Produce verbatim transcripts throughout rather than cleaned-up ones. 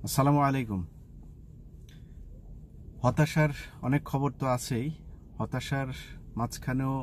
আসসালামু আলাইকুম। হতাশার অনেক খবর তো আছেই, হতাশার মাঝখানেও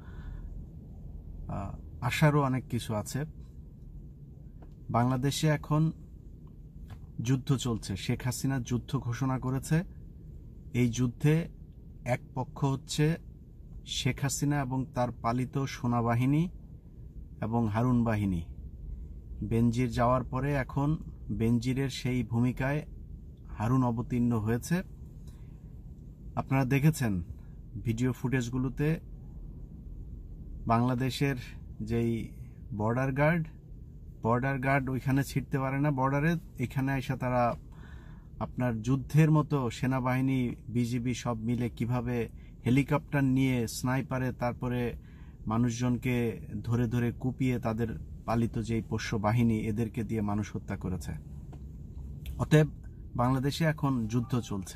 আশারও অনেক কিছু আছে। বাংলাদেশে এখন যুদ্ধ চলছে, শেখ হাসিনা যুদ্ধ ঘোষণা করেছে। এই যুদ্ধে এক পক্ষ হচ্ছে শেখ হাসিনা এবং তার পালিত সেনাবাহিনী এবং হারুন বাহিনী। বেনজির যাওয়ার পরে এখন বেনজিরের সেই ভূমিকায় হারুন অবতীর্ণ হয়েছে। আপনারা দেখেছেন ভিডিও ফুটেজগুলোতে বাংলাদেশের যেই বর্ডার গার্ড বর্ডার গার্ড ওইখানে ছিটতে পারে না বর্ডারে, এখানে এসে তারা আপনার যুদ্ধের মতো সেনাবাহিনী বিজিবি সব মিলে কিভাবে হেলিকপ্টার নিয়ে স্নাইপারে তারপরে মানুষজনকে ধরে ধরে কুপিয়ে তাদের পালিত যেই পোষ্য বাহিনী এদেরকে দিয়ে মানুষ হত্যা করেছে। অতএব বাংলাদেশে এখন যুদ্ধ চলছে।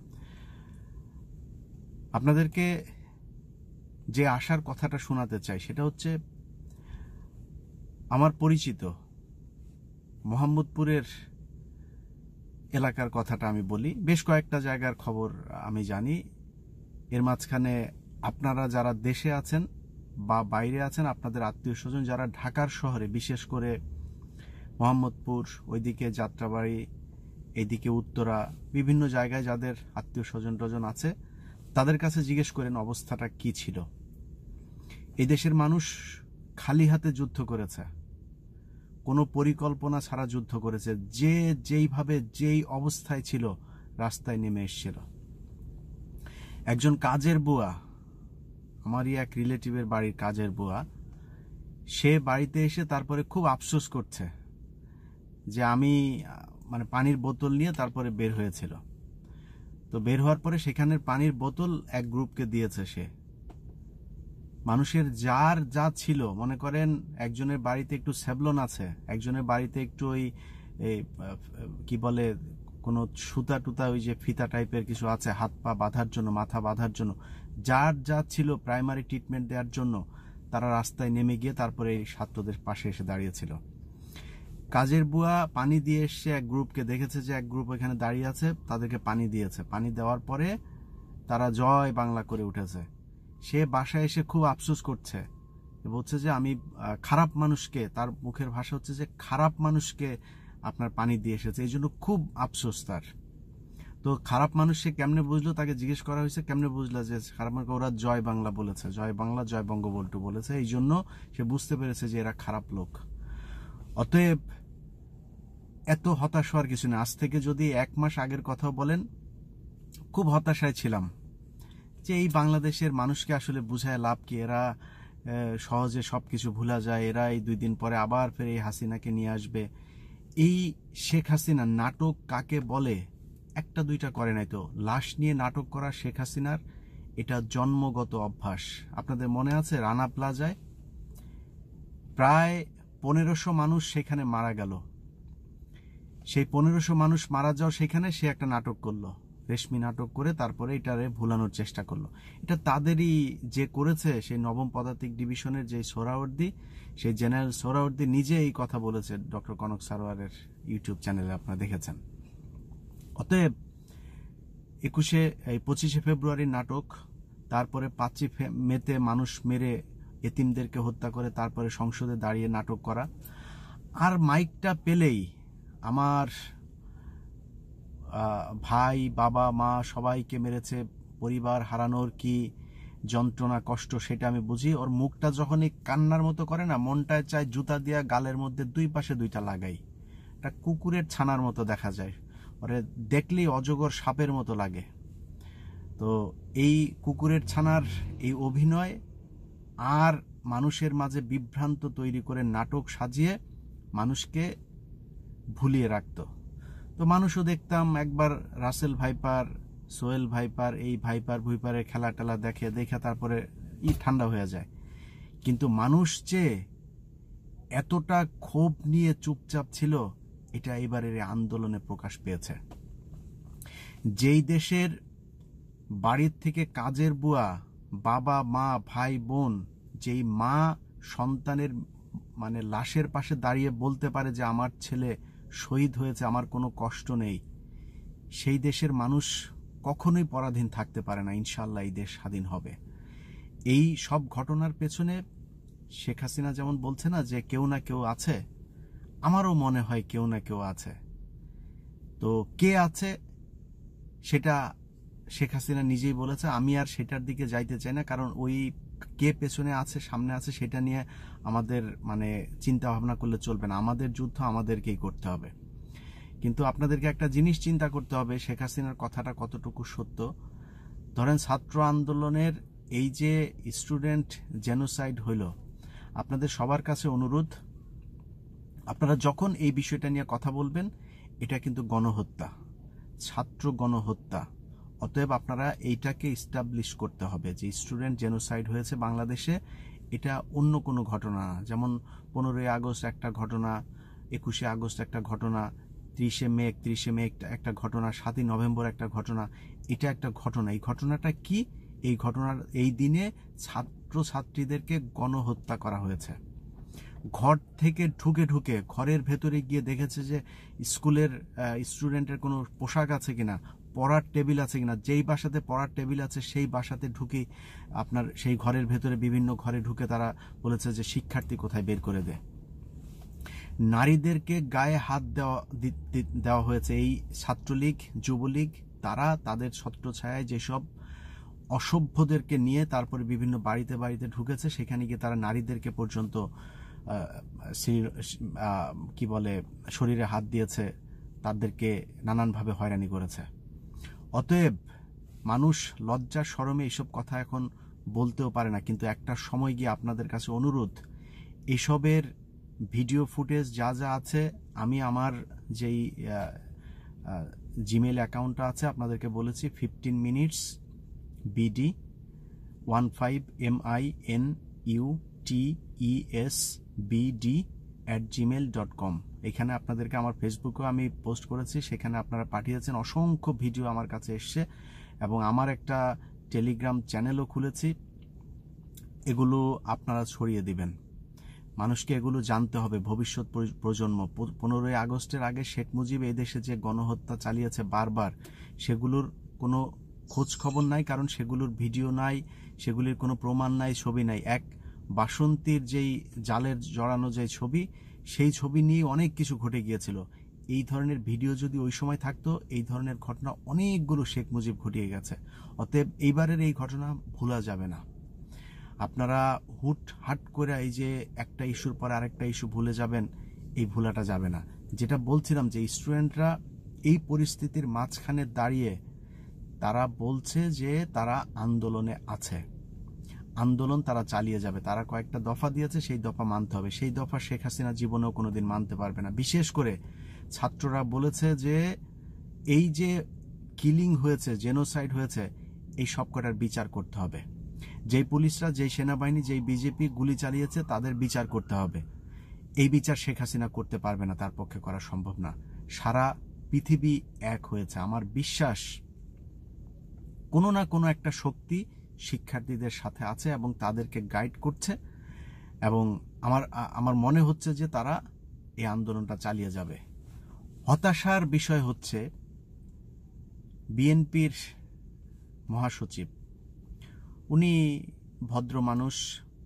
আপনাদেরকে যে আশার কথাটা শোনাতে চাই সেটা হচ্ছে, আমার পরিচিত মোহাম্মদপুরের এলাকার কথাটা আমি বলি। বেশ কয়েকটা জায়গার খবর আমি জানি। এর মাঝখানে আপনারা যারা দেশে আছেন বা বাইরে আছেন, আপনাদের আত্মীয় স্বজন যারা ঢাকার শহরে, বিশেষ করে মোহাম্মদপুর, ওইদিকে যাত্রাবাড়ি, এইদিকে উত্তরা, বিভিন্ন জায়গায় যাদের আত্মীয় স্বজন টজন আছে, তাদের কাছে জিজ্ঞেস করেন অবস্থাটা কি ছিল। এই দেশের মানুষ খালি হাতে যুদ্ধ করেছে, কোনো পরিকল্পনা ছাড়া যুদ্ধ করেছে। যে যেইভাবে যেই অবস্থায় ছিল রাস্তায় নেমে এসেছিল। একজন কাজের বুয়া, আমারই এক রিলেটিভের বাড়ির কাজের বুয়া, সে বাড়িতে এসে তারপরে খুব আফসোস করছে যে আমি মানে পানির বোতল নিয়ে তারপরে বের হয়েছিল। তো বের হওয়ার পরে সেখানের পানির বোতল এক গ্রুপকে দিয়েছে সে। মানুষের যার যা ছিল, মনে করেন একজনের বাড়িতে একটু স্যাভলন আছে, একজনের বাড়িতে একটু ওই কি বলে কোনো সুতা টুতা, ওই যে ফিতা টাইপের কিছু আছে হাত পা বাঁধার জন্য, মাথা বাঁধার জন্য, যার যা ছিল প্রাইমারি ট্রিটমেন্ট দেওয়ার জন্য তারা রাস্তায় নেমে গিয়ে তারপরে এই ছাত্রদের পাশে এসে দাঁড়িয়েছিল। কাজের বুয়া পানি দিয়ে এসছে, এক গ্রুপকে দেখেছে যে এক গ্রুপ এখানে দাঁড়িয়ে আছে, তাদেরকে পানি দিয়েছে। পানি দেওয়ার পরে তারা জয় বাংলা করে উঠেছে। সে বাসায় এসে খুব আফসোস করছে, বলছে যে আমি খারাপ মানুষকে, তার মুখের ভাষা হচ্ছে যে খারাপ মানুষকে আপনার পানি দিয়ে এসেছে, এই জন্য খুব আফসোস তার। তো খারাপ মানুষ সে কেমনে বুঝলো, তাকে জিজ্ঞেস করা হয়েছে কেমনে বুঝলো যে খারাপ মানুষ, ওরা জয় বাংলা বলেছে, জয় বাংলা জয় বঙ্গবন্ধু বলেছে, এই জন্য সে বুঝতে পেরেছে যে এরা খারাপ লোক। অতএব এত হতাশ হওয়ার কিছু নেই। আজ থেকে যদি এক মাস আগের কথা বলেন, খুব হতাশায় ছিলাম যে এই বাংলাদেশের মানুষকে আসলে বুঝায় লাভ কি, এরা সহজে সবকিছু ভুলা যায়, এরা এই দুই দিন পরে আবার ফের এই হাসিনাকে নিয়ে আসবে। এই শেখ হাসিনা নাটক কাকে বলে, একটা দুইটা করে নাই তো, লাশ নিয়ে নাটক করা শেখ হাসিনার এটা জন্মগত অভ্যাস। আপনাদের মনে আছে রানা প্লাজায় প্রায় পনেরোশো মানুষ সেখানে মারা গেল। সেই পনেরোশো মানুষ মারা যাও সেখানে সে একটা নাটক করলো, রেশমি নাটক করে তারপরে এটারে ভুলানোর চেষ্টা করলো। এটা তাদেরই যে করেছে, সেই নবম পদাতিক ডিভিশনের যে সোহরাওয়ার্দী, সেই জেনারেল সোহরাওয়ার্দী নিজে এই কথা বলেছে ডক্টর কনক সারোয়ারের ইউটিউব চ্যানেলে, আপনারা দেখেছেন। অতএব একুশে এই পঁচিশে ফেব্রুয়ারির নাটক, তারপরে পাঁচই মেতে মানুষ মেরে এতিমদেরকে হত্যা করে তারপরে সংসদে দাঁড়িয়ে নাটক করা, আর মাইকটা পেলেই আমার ভাই বাবা মা সবাইকে মেরেছে, পরিবার হারানোর কি যন্ত্রণা কষ্ট সেটা আমি বুঝি। ওর মুখটা যখনই কান্নার মতো করে না, মনটায় চায় জুতা দিয়া গালের মধ্যে দুই পাশে দুইটা লাগাই। একটা কুকুরের ছানার মতো দেখা যায়, ওরে দেখলেই অজগর সাপের মতো লাগে। তো এই কুকুরের ছানার এই অভিনয় আর মানুষের মাঝে বিভ্রান্ত তৈরি করে নাটক সাজিয়ে মানুষকে ভুলিয়ে রাখত। তো মানুষও দেখতাম একবার রাসেল ভাইপার, সোহেল ভাইপার, এই ভাইপার ভুইপারের খেলা টেলা দেখে দেখে তারপরে ই ঠান্ডা হয়ে যায়। কিন্তু মানুষ যে এতটা ক্ষোভ নিয়ে চুপচাপ ছিল, এটা এবারের আন্দোলনে প্রকাশ পেয়েছে। যেই দেশের বাড়ির থেকে কাজের বুয়া, বাবা মা ভাই বোন, যেই মা সন্তানের মানে লাশের পাশে দাঁড়িয়ে বলতে পারে যে আমার ছেলে শহীদ হয়েছে, আমার কোনো কষ্ট নেই, সেই দেশের মানুষ কখনোই পরাধীন থাকতে পারে না। ইনশাআল্লাহ এই দেশ স্বাধীন হবে। এই সব ঘটনার পেছনে শেখ হাসিনা যেমন বলছে না যে কেউ না কেউ আছে, আমারও মনে হয় কেউ না কেউ আছে। তো কে আছে সেটা শেখ হাসিনা নিজেই বলেছে। আমি আর সেটার দিকে যাইতে চাই না, কারণ ওই কে পেছনে আছে সামনে আছে সেটা নিয়ে আমাদের মানে চিন্তা ভাবনা করলে চলবে না। আমাদের যুদ্ধ আমাদেরকেই করতে হবে। কিন্তু আপনাদেরকে একটা জিনিস চিন্তা করতে হবে, শেখ হাসিনার কথাটা কতটুকু সত্য। ধরেন ছাত্র আন্দোলনের এই যে স্টুডেন্ট জেনোসাইড হইল, আপনাদের সবার কাছে অনুরোধ, আপনারা যখন এই বিষয়টা নিয়ে কথা বলবেন, এটা কিন্তু গণহত্যা, ছাত্র গণহত্যা। অতএব আপনারা এইটাকে ইস্টাবলিশ করতে হবে যে স্টুডেন্ট জেনোসাইড হয়েছে বাংলাদেশে, এটা অন্য কোনো ঘটনা না। যেমন পনেরোই আগস্ট একটা ঘটনা, একুশে আগস্ট একটা ঘটনা, ত্রিশে মে একত্রিশে মে একটা ঘটনা, সাতই নভেম্বর একটা ঘটনা, এটা একটা ঘটনা। এই ঘটনাটা কি? এই ঘটনার এই দিনে ছাত্র ছাত্রীদেরকে গণহত্যা করা হয়েছে। ঘর থেকে ঢুকে ঢুকে ঘরের ভেতরে গিয়ে দেখেছে যে স্কুলের স্টুডেন্টের কোনো পোশাক আছে কিনা, পড়ার টেবিল আছে কিনা। যেই বাসাতে পড়ার টেবিল আছে সেই বাসাতে ঢুকে আপনার সেই ঘরের ভেতরে বিভিন্ন ঘরে ঢুকে তারা বলেছে যে শিক্ষার্থী কোথায় বের করে দে। নারীদেরকে গায়ে হাত দেওয়া দেওয়া হয়েছে। এই ছাত্রলীগ যুবলীগ তারা তাদের ছত্রছায়ায় যেসব অসভ্যদেরকে নিয়ে তারপরে বিভিন্ন বাড়িতে বাড়িতে ঢুকেছে, সেখানে গিয়ে তারা নারীদেরকে পর্যন্ত কি বলে শরীরে হাত দিয়েছে, তাদেরকে নানানভাবে হয়রানি করেছে। অতএব মানুষ লজ্জা শরমে এইসব কথা এখন বলতেও পারে না, কিন্তু একটা সময় গিয়ে আপনাদের কাছে অনুরোধ, এসবের ভিডিও ফুটেজ যা যা আছে, আমি আমার যেই জিমেল অ্যাকাউন্টটা আছে আপনাদেরকে বলেছি, fifteen minutes BD one five M I N U T E S BD at Gmail dot com. এখানে আপনাদেরকে আমার ফেসবুকেও আমি পোস্ট করেছি, সেখানে আপনারা পাঠিয়েছেন, অসংখ্য ভিডিও আমার কাছে এসছে, এবং আমার একটা টেলিগ্রাম চ্যানেলও খুলেছি। এগুলো আপনারা ছড়িয়ে দিবেন, মানুষকে এগুলো জানতে হবে। ভবিষ্যৎ প্রজন্ম, পনেরোই আগস্টের আগে শেখ মুজিব এই দেশে যে গণহত্যা চালিয়েছে বারবার, সেগুলোর কোনো খোঁজ খবর নাই, কারণ সেগুলোর ভিডিও নাই, সেগুলির কোনো প্রমাণ নাই, ছবি নাই। এক বাসন্তীর যেই জালের জড়ানো যে ছবি, সেই ছবি নিয়ে অনেক কিছু ঘটে গিয়েছিল। এই ধরনের ভিডিও যদি ওই সময় থাকতো, এই ধরনের ঘটনা অনেকগুলো শেখ মুজিব ঘটিয়ে গেছে। অতএব এইবারের এই ঘটনা ভোলা যাবে না। আপনারা হুট হাট করে এই যে একটা ইস্যুর পরে আরেকটা ইস্যু ভুলে যাবেন, এই ভুলাটা যাবে না। যেটা বলছিলাম যে স্টুডেন্টরা এই পরিস্থিতির মাঝখানে দাঁড়িয়ে তারা বলছে যে তারা আন্দোলনে আছে, আন্দোলন তারা চালিয়ে যাবে। তারা কয়েকটা দফা দিয়েছে, সেই দফা মানতে হবে। সেই দফা শেখ হাসিনা জীবনেও কোনোদিন মানতে পারবে না। বিশেষ করে ছাত্ররা বলেছে যে এই যে কিলিং হয়েছে, জেনোসাইড হয়েছে, এই সবকটার বিচার করতে হবে। যেই পুলিশরা, যেই সেনাবাহিনী, যেই বিজেপি গুলি চালিয়েছে তাদের বিচার করতে হবে। এই বিচার শেখ হাসিনা করতে পারবে না, তার পক্ষে করা সম্ভব না। সারা পৃথিবী এক হয়েছে। আমার বিশ্বাস কোনো না কোনো একটা শক্তি শিক্ষার্থীদের সাথে আছে এবং তাদেরকে গাইড করছে, এবং আমার আমার মনে হচ্ছে যে তারা এই আন্দোলনটা চালিয়ে যাবে। হতাশার বিষয় হচ্ছে বিএনপির মহাসচিব, উনি ভদ্র মানুষ,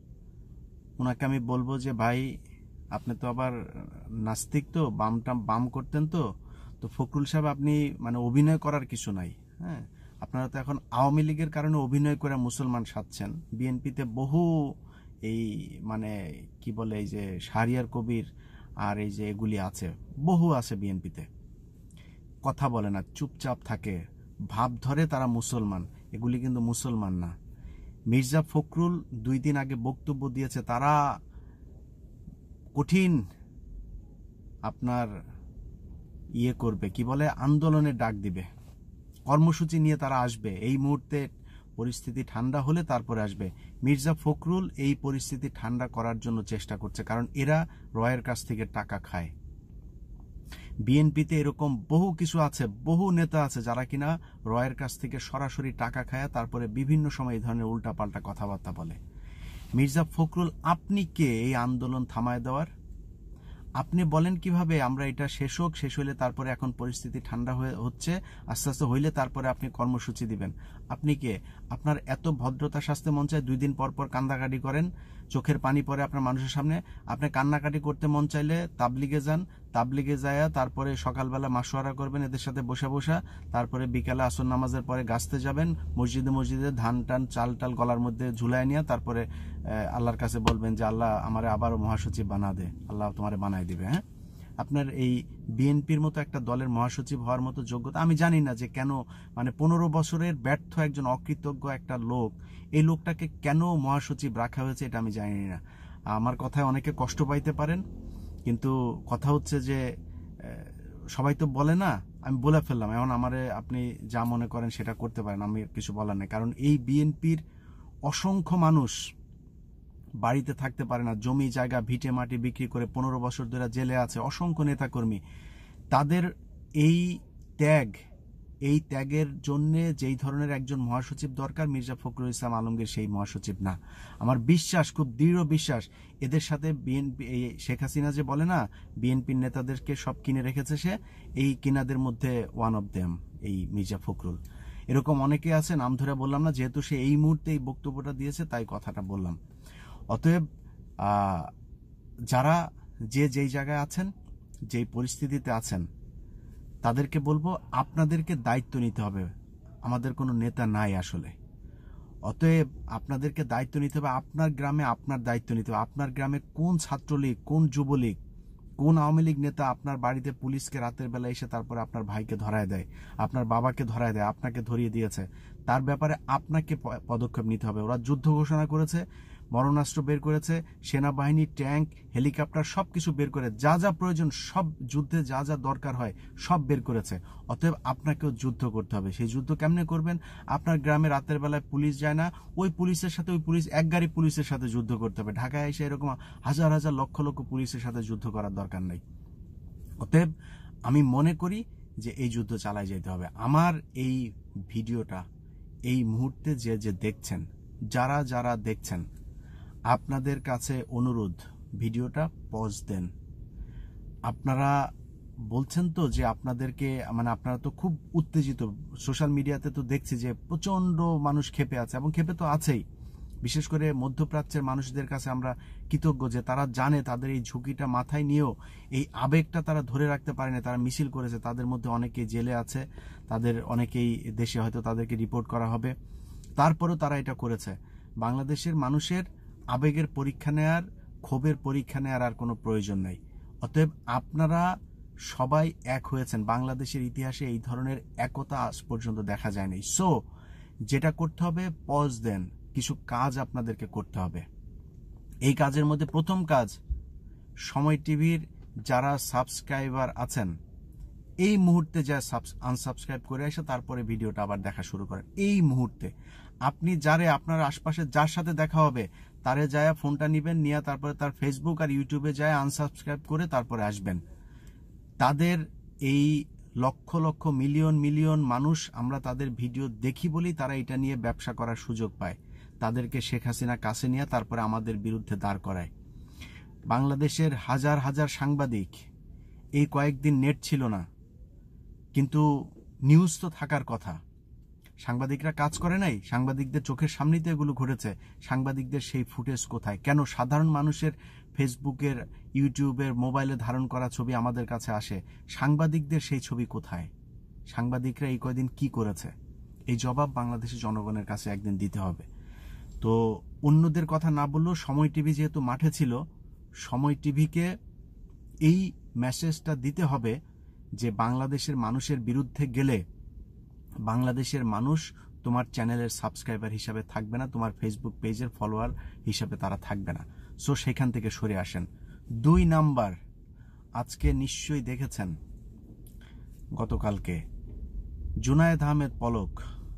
ওনাকে আমি বলবো যে ভাই আপনি তো আবার নাস্তিক, তো বামটা বাম করতেন, তো তো ফখরুল সাহেব আপনি মানে অভিনয় করার কিছু নাই। হ্যাঁ, আপনারা তো এখন আওয়ামী লীগের কারণে অভিনয় করে মুসলমান সাজছেন। বিএনপিতে বহু এই মানে কি বলে এই যে শাহরিয়ার কবির আর এই যে এগুলি আছে, বহু আছে বিএনপিতে, কথা বলে না, চুপচাপ থাকে, ভাব ধরে তারা মুসলমান। এগুলি কিন্তু মুসলমান না। মির্জা ফখরুল দুই দিন আগে বক্তব্য দিয়েছে, তারা কঠিন আপনার ইয়ে করবে, কি বলে আন্দোলনের ডাক দিবে, কর্মসূচি নিয়ে তারা আসবে। এই মুহূর্তে পরিস্থিতি ঠান্ডা হলে তারপরে আসবে। মির্জা ফখরুল এই পরিস্থিতি ঠান্ডা করার জন্য চেষ্টা করছে, কারণ এরা রয়ের কাছ থেকে টাকা খায়। বিএনপিতে এরকম বহু কিছু আছে, বহু নেতা আছে যারা কিনা রয়ের কাছ থেকে সরাসরি টাকা খায়, তারপরে বিভিন্ন সময় এই ধরনের উল্টাপাল্টা কথাবার্তা বলে। মির্জা ফখরুল আপনি কে এই আন্দোলন থামায় দেওয়ার? আপনি বলেন কিভাবে আমরা এটা শেষ হোক, শেষ হইলে তারপরে এখন পরিস্থিতি ঠান্ডা হয়ে হচ্ছে আস্তে আস্তে হইলে তারপরে আপনি কর্মসূচি দিবেন? আপনি কে? আপনার এত ভদ্রতা শাস্তে মন চায় দুই দিন পর পর কান্দাকাটি করেন, চোখের পানি পড়ে আপনার মানুষের সামনে। আপনি কান্নাকাটি করতে মন চাইলে তাবলিগে যান, তাবলিগে যায়া তারপরে সকালবেলা মাসোয়ারা করবেন এদের সাথে বসা বসা, তারপরে বিকালে আসর নামাজের পরে গাছতে যাবেন, মসজিদে মসজিদে ধান টান চাল টাল গলার মধ্যে ঝুলায় নিয়ে তারপরে আল্লাহর কাছে বলবেন যে আল্লাহ আমারে আবারও মহাসচিব বানা দে, আল্লাহ তোমারে বানাই দিবে। হ্যাঁ, আপনার এই বিএনপির মতো একটা দলের মহাসচিব হওয়ার মতো যোগ্যতা আমি জানি না যে কেন, মানে পনেরো বছরের ব্যর্থ একজন অকৃতজ্ঞ একটা লোক, এই লোকটাকে কেন মহাসচিব রাখা হয়েছে এটা আমি জানি না। আমার কথায় অনেকে কষ্ট পাইতে পারেন, কিন্তু কথা হচ্ছে যে সবাই তো বলে না, আমি বলে ফেললাম, এখন আমারে আপনি যা মনে করেন সেটা করতে পারেন, আমি কিছু বলার নেই। কারণ এই বিএনপির অসংখ্য মানুষ বাড়িতে থাকতে পারে না, জমি জায়গা ভিটে মাটি বিক্রি করে পনেরো বছর ধরে জেলে আছে অসংখ্য নেতাকর্মী। তাদের এই ত্যাগ, এই ত্যাগের জন্য যেই ধরনের একজন মহাসচিব দরকার, মির্জা ফখরুল ইসলাম আলমগীর সেই মহাসচিব না। আমার বিশ্বাস, খুব দৃঢ় বিশ্বাস, এদের সাথে বিএনপি, শেখ হাসিনা যে বলে না বিএনপির নেতাদেরকে সব কিনে রেখেছে সে, এই কিনাদের মধ্যে ওয়ান অফ দেম এই মির্জা ফখরুল। এরকম অনেকে আছে, নাম ধরে বললাম না, যেহেতু সে এই মুহূর্তে এই বক্তব্যটা দিয়েছে তাই কথাটা বললাম। অতএব যারা যে যেই জায়গায় আছেন, যেই পরিস্থিতিতে আছেন, তাদেরকে বলবো আপনাদেরকে দায়িত্ব নিতে হবে। আমাদের কোনো নেতা নাই আসলে, অতএব আপনাদেরকে দায়িত্ব নিতে হবে। আপনার গ্রামে আপনার দায়িত্ব নিতে হবে। আপনার গ্রামে কোন ছাত্রলীগ, কোন যুবলীগ, কোন আওয়ামী লীগ নেতা আপনার বাড়িতে পুলিশকে রাতের বেলা এসে তারপরে আপনার ভাইকে ধরায় দেয়, আপনার বাবাকে ধরায় দেয়, আপনাকে ধরিয়ে দিয়েছে, তার ব্যাপারে আপনাকে পদক্ষেপ নিতে হবে। ওরা যুদ্ধ ঘোষণা করেছে, মরণাস্ত্র বের করেছে, সেনাবাহিনী, ট্যাঙ্ক, হেলিকপ্টার সবকিছু বের করে, যা যা প্রয়োজন সব যুদ্ধে যা যা দরকার হয় সব বের করেছে। অতএব আপনাকেও যুদ্ধ করতে হবে। সেই যুদ্ধ কেমনে করবেন? আপনার গ্রামে রাতের বেলায় পুলিশ যায় না, ওই পুলিশের সাথে ওই পুলিশ এক গাড়ি পুলিশের সাথে যুদ্ধ করতে হবে। ঢাকায় এসে এরকম হাজার হাজার লক্ষ লক্ষ পুলিশের সাথে যুদ্ধ করার দরকার নেই। অতএব আমি মনে করি যে এই যুদ্ধ চালাই যেতে হবে। আমার এই ভিডিওটা এই মুহূর্তে যে যে দেখছেন, যারা যারা দেখছেন, আপনাদের কাছে অনুরোধ, ভিডিওটা পজ দেন। আপনারা বলছেন তো যে আপনাদেরকে, মানে আপনারা তো খুব উত্তেজিত, সোশ্যাল মিডিয়াতে তো দেখছি যে প্রচন্ড মানুষ ক্ষেপে আছে, এবং ক্ষেপে তো আছেই। বিশেষ করে মধ্যপ্রাচ্যের মানুষদের কাছে আমরা কৃতজ্ঞ যে তারা জানে তাদের এই ঝুঁকিটা মাথায় নিয়েও এই আবেগটা তারা ধরে রাখতে পারেনি, তারা মিছিল করেছে। তাদের মধ্যে অনেকেই জেলে আছে, তাদের অনেকেই দেশে হয়তো তাদেরকে রিপোর্ট করা হবে, তারপরেও তারা এটা করেছে। বাংলাদেশের মানুষের আবেগের পরীক্ষা নেয়ার, ক্ষোভের পরীক্ষা নেয়ার আর কোনো প্রয়োজন নেই। অতএব আপনারা সবাই এক হয়েছেন। বাংলাদেশের ইতিহাসে এই ধরনের একতা আজ পর্যন্ত দেখা যায়নি। সো যেটা করতে হবে, পজ দেন, কিছু কাজ আপনাদেরকে করতে হবে। এই কাজের মধ্যে প্রথম কাজ, সময় টিভির যারা সাবস্ক্রাইবার আছেন এই মুহূর্তে যা আনসাবস্ক্রাইব করে আসে তারপরে ভিডিওটা আবার দেখা শুরু করেন। এই মুহূর্তে আপনি যারে, আপনার আশপাশে যার সাথে দেখা হবে তারে যায় ফোনটা নিবেন, নিয়ে তারপরে তার ফেসবুক আর ইউটিউবে যায় আনসাবস্ক্রাইব করে তারপরে আসবেন। তাদের এই লক্ষ লক্ষ মিলিয়ন মিলিয়ন মানুষ, আমরা তাদের ভিডিও দেখি বলেই তারা এটা নিয়ে ব্যবসা করার সুযোগ পায়। তাদেরকে শেখ হাসিনা কাছে নিয়ে তারপরে আমাদের বিরুদ্ধে দাঁড় করায়। বাংলাদেশের হাজার হাজার সাংবাদিক, এই কয়েকদিন নেট ছিল না, কিন্তু নিউজ তো থাকার কথা। সাংবাদিকরা কাজ করে নাই? সাংবাদিকদের চোখের সামনেই তো এগুলো ঘটেছে। সাংবাদিকদের সেই ফুটেজ কোথায়? কেন সাধারণ মানুষের ফেসবুকের, ইউটিউবের, মোবাইলে ধারণ করা ছবি আমাদের কাছে আসে, সাংবাদিকদের সেই ছবি কোথায়? সাংবাদিকরা এই কয়দিন কি করেছে? এই জবাব বাংলাদেশের জনগণের কাছে একদিন দিতে হবে। তো অন্যদের কথা না বললেও সময় টিভি যেহেতু মাঠে ছিল, সময় টিভিকে এই মেসেজটা দিতে হবে যে বাংলাদেশের মানুষের বিরুদ্ধে গেলে বাংলাদেশের মানুষ তোমার চ্যানেলের সাবস্ক্রাইবার হিসাবে থাকবে না, তোমার ফেসবুক পেজের ফলোয়ার হিসাবে তারা থাকবে না। সো সেখান থেকে সরে আসেন। দুই নাম্বার, আজকে নিশ্চয়ই দেখেছেন গতকালকে জুনায়েদ আহমেদ পলক,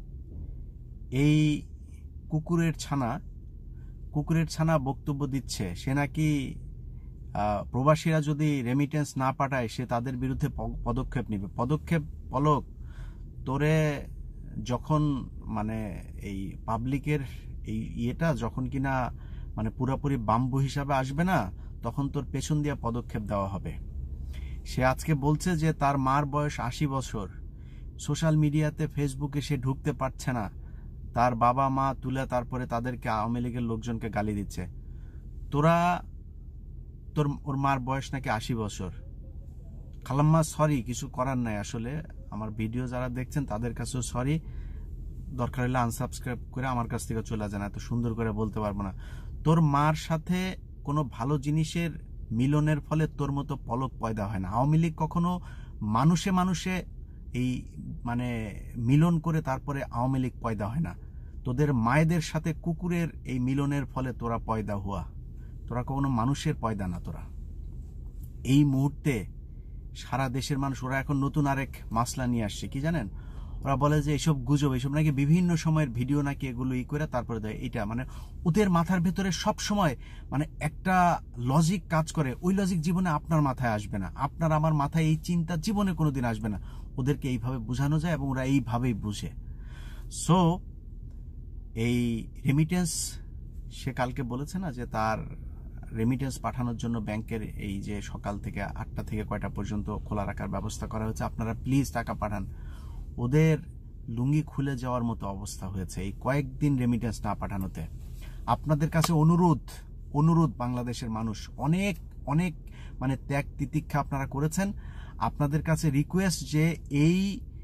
এই কুকুরের ছানা কুকুরের ছানা বক্তব্য দিচ্ছে, সে নাকি প্রবাসীরা যদি রেমিটেন্স না পাঠায় সে তাদের বিরুদ্ধে পদক্ষেপ নেবে। পদক্ষেপ পলক, তোরে যখন মানে এই পাবলিকের এই ইয়েটা যখন কিনা মানে পুরোপুরি বাম্বু হিসাবে আসবে না, তখন তোর পেছন দিয়ে পদক্ষেপ দেওয়া হবে। সে আজকে বলছে যে তার মার বয়স আশি বছর, সোশ্যাল মিডিয়াতে ফেসবুকে সে ঢুকতে পারছে না, তার বাবা মা তুলে তারপরে তাদেরকে আওয়ামী লীগের লোকজনকে গালি দিচ্ছে। তোরা তোর ওর মার বয়স নাকি আশি বছর। খালাম্মা সরি, কিছু করার নাই। আসলে আমার ভিডিও যারা দেখছেন তাদের কাছেও সরি, দরকার হলে আনসাবস্ক্রাইব করে আমার কাছ থেকে চলে যান, এত সুন্দর করে বলতে পারবো না। তোর মার সাথে কোনো ভালো জিনিসের মিলনের ফলে তোর মতো পলক পয়দা হয় না। আওয়ামী লীগ কখনো মানুষে মানুষে এই মানে মিলন করে তারপরে আওয়ামী লীগ পয়দা হয় না। তোদের মায়েদের সাথে কুকুরের এই মিলনের ফলে তোরা পয়দা হওয়া, তোরা কখনো মানুষের পয়দা না। তোরা এই মুহূর্তে সারা দেশের মানুষ, ওরা এখন নতুন আরেক মাসলা নিয়ে আসছে, কি জানেন? ওরা বলে যে এইসব গুজব, এইসব নাকি বিভিন্ন সময়ের ভিডিও নাকি এগুলো ই করে তারপরে দেয়। এটা মানে ওদের মাথার ভেতরে সব সময় মানে একটা লজিক কাজ করে। ওই লজিক জীবনে আপনার মাথায় আসবে না, আপনার আমার মাথায় এই চিন্তা জীবনে কোনোদিন আসবে না। ওদেরকে এইভাবে বোঝানো যায় এবং ওরা এইভাবেই বুঝে। সো এই রেমিটেন্স, সে কালকে বলেছে না যে তার রেমিটেন্স পাঠানোর জন্য ব্যাংকের এই যে সকাল থেকে আটটা থেকে কয়টা পর্যন্ত খোলা রাখার ব্যবস্থা করা হয়েছে, আপনারা প্লিজ টাকা পাঠান। ওদের লুঙ্গি খুলে যাওয়ার মতো অবস্থা হয়েছে এই কয়েকদিন রেমিটেন্স না পাঠানোতে। আপনাদের কাছে অনুরোধ অনুরোধ বাংলাদেশের মানুষ, অনেক অনেক মানে ত্যাগ তিতিক্ষা আপনারা করেছেন। আপনাদের কাছে রিকোয়েস্ট যে এই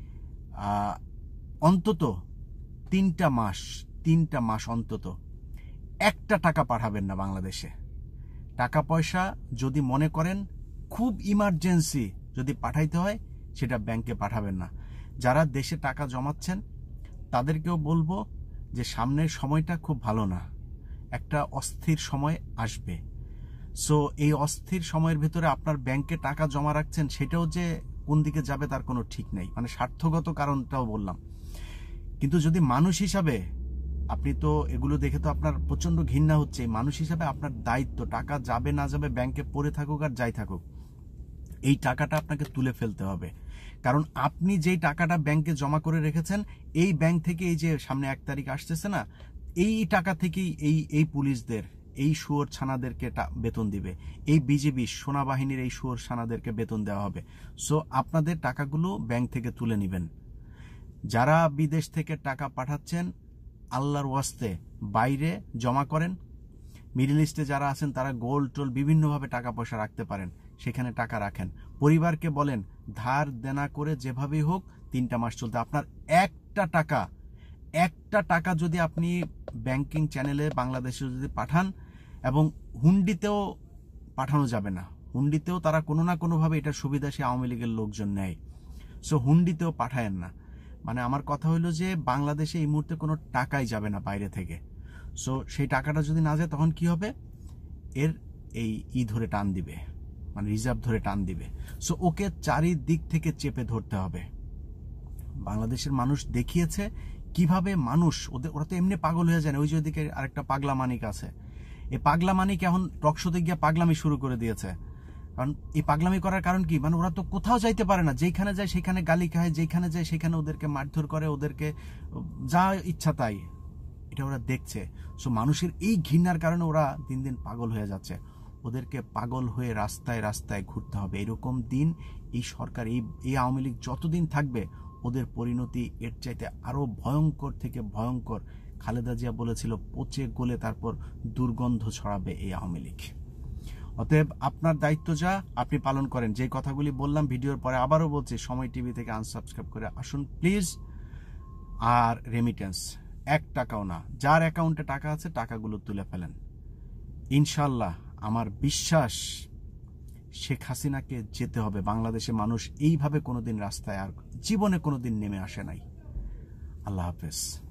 অন্তত তিনটা মাস তিনটা মাস অন্তত একটা টাকা পাঠাবেন না বাংলাদেশে। টাকা পয়সা যদি মনে করেন খুব ইমার্জেন্সি যদি পাঠাইতে হয়, সেটা ব্যাংকে পাঠাবেন না। যারা দেশে টাকা জমাচ্ছেন তাদেরকেও বলবো যে সামনের সময়টা খুব ভালো না, একটা অস্থির সময় আসবে। সো এই অস্থির সময়ের ভিতরে আপনার ব্যাংকে টাকা জমা রাখছেন, সেটাও যে কোন দিকে যাবে তার কোনো ঠিক নেই। মানে স্বার্থগত কারণটাও বললাম। কিন্তু যদি মানুষ হিসাবে আপনি তো এগুলো দেখে তো আপনার প্রচন্ড ঘৃণা হচ্ছে, মানুষ হিসাবে আপনার দায়িত্ব, টাকা যাবে না যাবে ব্যাংকে পড়ে থাকুক আর যাই থাকুক, এই টাকাটা আপনাকে তুলে ফেলতে হবে। কারণ আপনি যেই টাকাটা ব্যাংকে জমা করে রেখেছেন, এই ব্যাংক থেকে এই যে সামনে এক তারিখ আসতেছে না, এই টাকা থেকেই এই এই পুলিশদের, এই শুয়োর ছানাদেরকে বেতন দিবে, এই বিজেপি সেনাবাহিনীর এই শুয়োর ছানাদেরকে বেতন দেওয়া হবে। সো আপনাদের টাকাগুলো ব্যাংক থেকে তুলে নেবেন। যারা বিদেশ থেকে টাকা পাঠাচ্ছেন, আল্লাহর ওয়াস্তে বাইরে জমা করেন। মিডল ইস্টে যারা আছেন তারা গোল্ড টোল বিভিন্নভাবে টাকা পয়সা রাখতে পারেন, সেখানে টাকা রাখেন। পরিবারকে বলেন ধার দেনা করে যেভাবেই হোক তিনটা মাস চলতে। আপনার একটা টাকা একটা টাকা যদি আপনি ব্যাংকিং চ্যানেলে বাংলাদেশে যদি পাঠান, এবং হুন্ডিতেও পাঠানো যাবে না, হুন্ডিতেও তারা কোনো না কোনোভাবে এটার সুবিধা সে আওয়ামী লীগের লোকজন নেয়। সো হুন্ডিতেও পাঠায়েন না। মানে আমার কথা হলো যে বাংলাদেশে এই মুহূর্তে কোনো টাকাই যাবে না বাইরে থেকে। সো সেই টাকাটা যদি না যায় তখন কি হবে? এর এই ই ধরে টান দিবে, মানে রিজার্ভ ধরে টান দিবে। সো ওকে চারিদিক থেকে চেপে ধরতে হবে। বাংলাদেশের মানুষ দেখিয়েছে কিভাবে মানুষ, ওদের ওরা তো এমনি পাগল হয়ে যায় না। ওই যে ওদিকে আরেকটা পাগলা মানিক আছে, এই পাগলা মানিক এখন টকশোতে গিয়ে পাগলামি শুরু করে দিয়েছে। কারণ এই পাগলামি করার কারণ কি? মানে ওরা তো কোথাও যাইতে পারে না, যেখানে যায় সেখানে গালি খায়, যেখানে যায় সেখানে ওদেরকে মারধর করে, ওদেরকে যা ইচ্ছা তাই, এটা ওরা দেখছে। সো মানুষের এই ঘৃণার কারণে ওরা দিন দিন পাগল হয়ে যাচ্ছে। ওদেরকে পাগল হয়ে রাস্তায় রাস্তায় ঘুরতে হবে। এরকম দিন এই সরকার, এই এই আওয়ামী লীগ যতদিন থাকবে, ওদের পরিণতি এর চাইতে আরো ভয়ঙ্কর থেকে ভয়ঙ্কর। খালেদা জিয়া বলেছিল পচে গলে তারপর দুর্গন্ধ ছড়াবে এই আওয়ামী লীগ। অতএব আপনার দায়িত্ব যা আপনি পালন করেন। যে কথাগুলি বললাম ভিডিওর পরে আবারও বলছি, সময় টিভি থেকে আনসাবস্ক্রাইব করে আসুন প্লিজ। আর রেমিটেন্স এক টাকাও না, যার অ্যাকাউন্টে টাকা আছে টাকাগুলো তুলে ফেলেন। ইনশাল্লাহ আমার বিশ্বাস শেখ হাসিনাকে যেতে হবে। বাংলাদেশে মানুষ এইভাবে কোনোদিন রাস্তায় আর জীবনে কোনোদিন নেমে আসে নাই। আল্লাহ হাফেজ।